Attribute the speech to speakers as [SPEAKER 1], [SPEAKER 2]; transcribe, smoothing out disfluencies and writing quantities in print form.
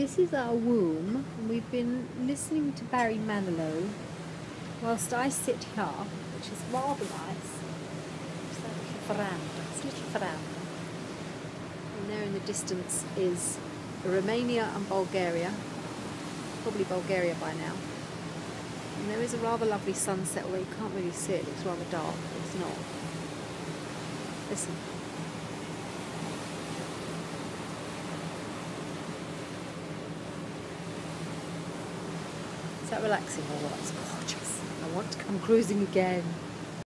[SPEAKER 1] This is our womb, and we've been listening to Barry Manilow whilst I sit here, which is rather nice. It's a little veranda. It's a little veranda. And there in the distance is Romania and Bulgaria. Probably Bulgaria by now. And there is a rather lovely sunset, although you can't really see it. It looks rather dark, but it's not. Listen. Is that relaxing or what? It's gorgeous. I want to come cruising again.